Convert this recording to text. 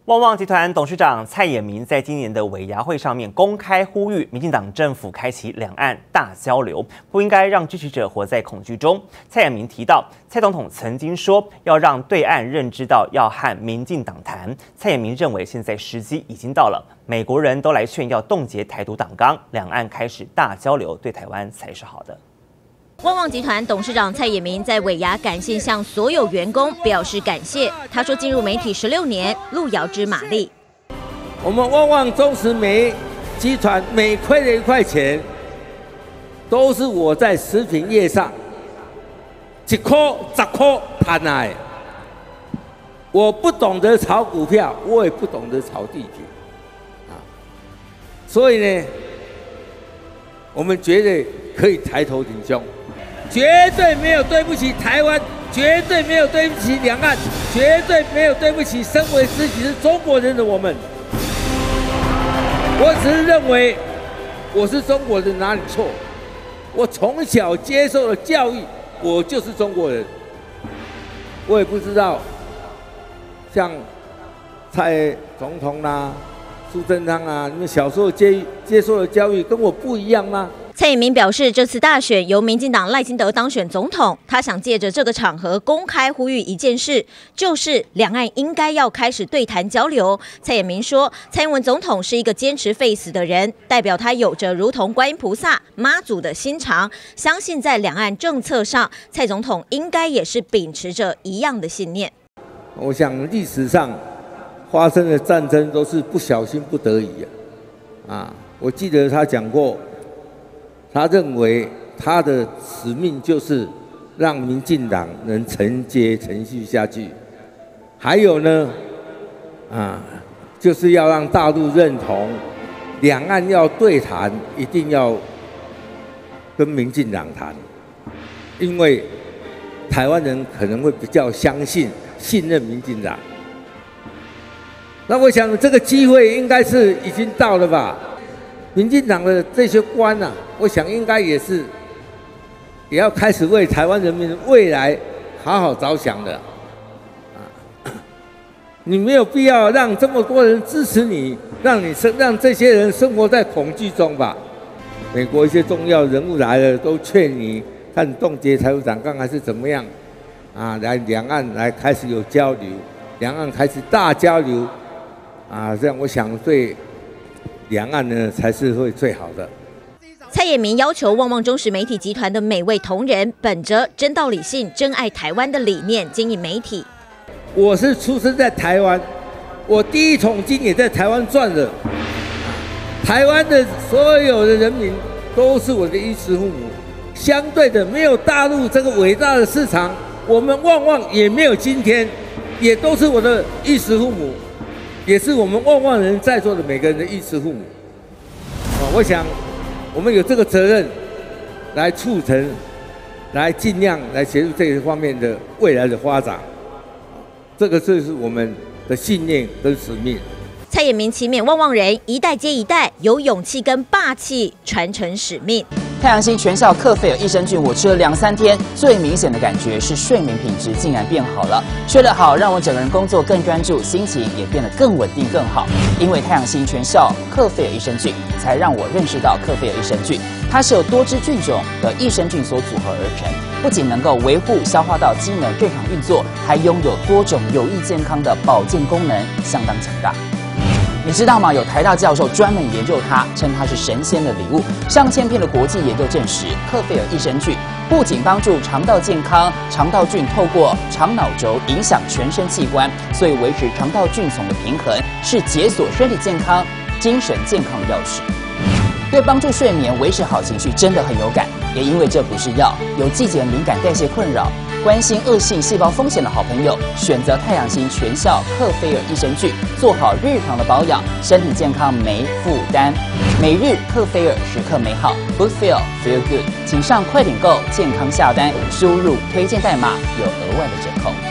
旺旺集团董事长蔡衍明在今年的尾牙会上面公开呼吁，民进党政府开启两岸大交流，不应该让支持者活在恐惧中。蔡衍明提到，蔡总统曾经说要让对岸认知到要和民进党谈。蔡衍明认为现在时机已经到了，美国人都来劝要冻结台独党纲，两岸开始大交流，对台湾才是好的。 旺旺集团董事长蔡衍明在尾牙感谢向所有员工表示感谢。他说，进入媒体16年，路遥知马力。 我们旺旺中时媒集团每亏了1块钱，都是我在食品业上1块10块赚来。我不懂得炒股票，我也不懂得炒地皮，所以呢，我们绝对可以抬头挺胸。 绝对没有对不起台湾，绝对没有对不起两岸，绝对没有对不起身为自己是中国人的我们。我只是认为我是中国人哪里错？我从小接受的教育，我就是中国人。我也不知道，像蔡总统啦、苏贞昌啊，你们小时候接受的教育跟我不一样吗？ 蔡衍明表示，这次大选由民进党赖清德当选总统，他想借着这个场合公开呼吁一件事，就是两岸应该要开始对谈交流。蔡衍明说，蔡英文总统是一个坚持废死的人，代表他有着如同观音菩萨、妈祖的心肠，相信在两岸政策上，蔡总统应该也是秉持着一样的信念。 我想历史上发生的战争都是不小心不得已啊，我记得他讲过。 他认为他的使命就是让民进党能承接承续下去，还有呢，就是要让大陆认同，两岸要对谈，一定要跟民进党谈，因为台湾人可能会比较信任民进党。那我想这个机会应该是已经到了吧？ 民进党的这些官啊，我想应该也要开始为台湾人民的未来好好着想的。你没有必要让这么多人支持你，让这些人生活在恐惧中吧。美国一些重要人物来了，都劝你看冻结台独党纲还是怎么样啊？来两岸来开始有交流，两岸开始大交流啊，这样我想对。 两岸呢才是会最好的。 蔡衍明要求旺旺中时媒体集团的每位同仁，本着真道理性、真爱台湾的理念经营媒体。 我是出生在台湾，我第一桶金也在台湾赚的。台湾的所有的人民都是我的衣食父母。相对的，没有大陆这个伟大的市场，我们旺旺也没有今天，也都是我的衣食父母。 也是我们旺旺人在座的每个人的衣食父母，我想我们有这个责任来促成，来尽量来协助这一方面的未来的发展，这个就是我们的信念跟使命。 蔡衍明期勉旺旺人一代接一代，有勇气跟霸气传承使命。 太阳星全效克菲尔益生菌，我吃了2、3天，最明显的感觉是睡眠品质竟然变好了。睡得好，让我整个人工作更专注，心情也变得更稳定、更好。因为太阳星全效克菲尔益生菌，才让我认识到克菲尔益生菌，它是由多支菌种的益生菌所组合而成，不仅能够维护消化道机能正常运作，还拥有多种有益健康的保健功能，相当强大。 你知道吗？有台大教授专门研究它，称它是神仙的礼物。上千篇的国际研究证实，克菲尔益生菌不仅帮助肠道健康，肠道菌透过肠脑轴影响全身器官，所以维持肠道菌丛的平衡是解锁身体健康、精神健康的钥匙。对帮助睡眠、维持好情绪真的很有感。也因为这不是药，有季节敏感、代谢困扰。 关心恶性细胞风险的好朋友，选择太阳星全效克菲尔益生菌，做好日常的保养，身体健康没负担。每日克菲尔，时刻美好 ，Good Feel Feel Good， 请上快点购健康下单，输入推荐代码有额外的折扣。